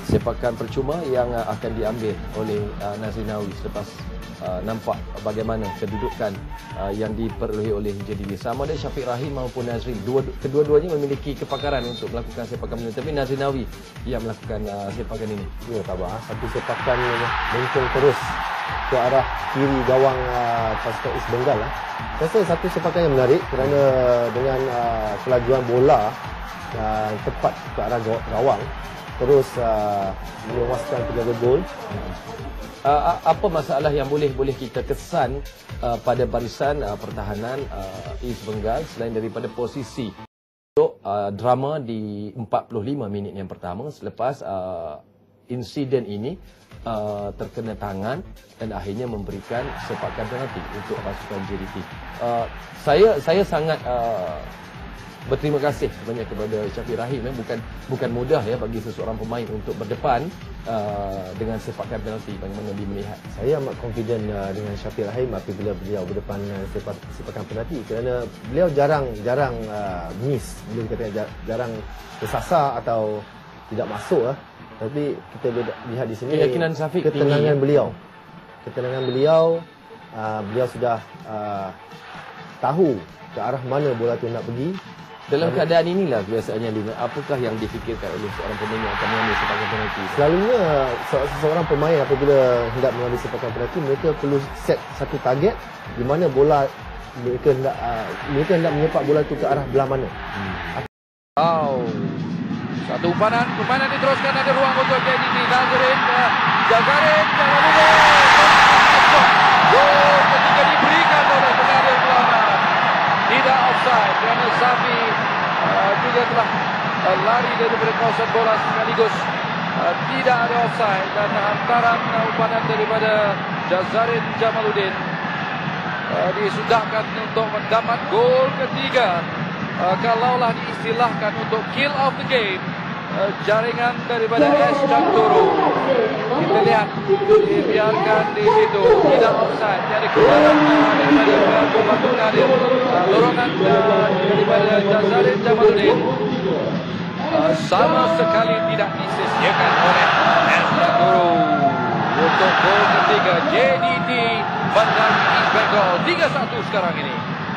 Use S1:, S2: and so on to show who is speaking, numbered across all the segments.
S1: sepakan percuma yang akan diambil oleh Nazrin Nawi selepas nampak bagaimana kedudukan yang diperolehi oleh JDT. Sama ada Syafiq Rahim maupun Nazrin, kedua-duanya memiliki kepakaran untuk melakukan sepakan ini, tapi Nazrin Nawi yang melakukan sepakan ini.
S2: Ya, Tabah, satu sepakan mencong terus ke arah kiri gawang pasukan East Bengal. Saya rasa satu sepakan yang menarik kerana dengan kelajuan bola tepat ke arah gawang terus meluaskan 3 gol.
S1: Apa masalah yang boleh kita kesan pada barisan pertahanan East Bengal selain daripada posisi untuk drama di 45 minit yang pertama selepas insiden ini terkena tangan dan akhirnya memberikan sepakan penalti untuk pasukan JDT. Saya sangat berterima kasih banyak kepada Syafiq Rahim. Bukan mudah ya bagi seseorang pemain untuk berdepan dengan sepakan penalti. Bagaimana dia melihat?
S2: Saya amat confident dengan Syafiq Rahim apabila beliau berdepan sepakan penalti kerana beliau jarang miss, boleh dikatakan jarang tersasar atau tidak masuk. Tapi kita lihat di sini
S1: keyakinan Syafiq
S2: ketenangan
S1: tinggi.
S2: beliau beliau sudah tahu ke arah mana bola itu nak pergi.
S1: Dalam keadaan inilah biasanya Lina, apakah yang difikirkan oleh seorang pemain yang akan mengambil sepakan penalti?
S2: Selalunya seorang pemain apabila hendak mengambil sepakan penalti, mereka perlu set satu target di mana bola mereka hendak menyepak bola itu ke arah belah mana.
S3: Satu permainan diteruskan, ada ruang untuk JDT. Nazrin, Jagarin, jangan lupa. Gol ketika diberikan oleh penari Ulama. Tidak offside kerana Safi juga telah lari daripada kawasan bola sekaligus tidak ada offside dan hantaran umpan daripada Jazarin Jamaluddin disudahkan untuk mendapat gol ketiga. Kalaulah diistilahkan untuk kill of the game, jaringan daripada S. Cantoro. Kita lihat dibiarkan di situ, tidak offside. Jadi keluaran daripada Batu Nadir, dorongan daripada Jazarin Jamaluddin sama sekali tidak disisiakan oleh S. Cantoro untuk gol ketiga. JDT menang East Bengal 3-1 sekarang ini.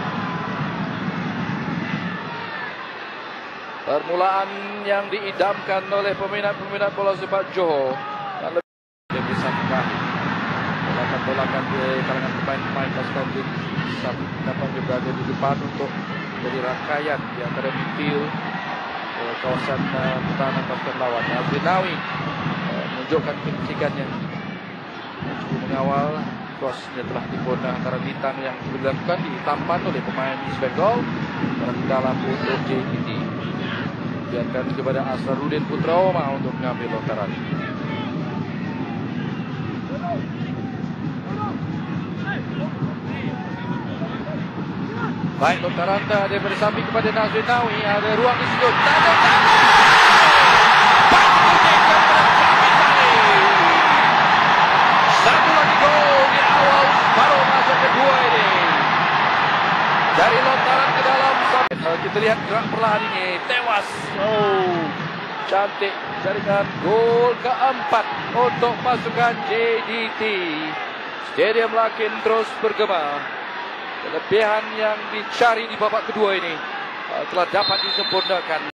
S3: Permulaan yang diidamkan oleh peminat-peminat bola sepak Johor dan lebih dia bisa meraih tolakan-tolakan di kalangan pemain-pemain pasukan bisa dapat berada di depan untuk menjadi rangkaian di antara midfield kawasan pertahanan pasukan lawan. Nazrin Nawi menunjukkan kencikannya cukup mengawal. Crossnya telah dipun antara bintang yang dilakukan ditampan oleh pemain East Bengal dalam untuk JDT. Biarkan kepada Asraruddin Putra Oma untuk mengambil lontaran. Baik, lontaran daripada Safi kepada Nazrin Nawi. Ada ruang di situ. Satu lagi gol di awal baru masa kedua ini. Dari lontaran ke dalam. Kita lihat gerak perlahan ini. Tewas. Cantik. Jaringan gol keempat untuk pasukan JDT. Stadium Lakin terus bergema. Kelebihan yang dicari di babak kedua ini telah dapat disempurnakan.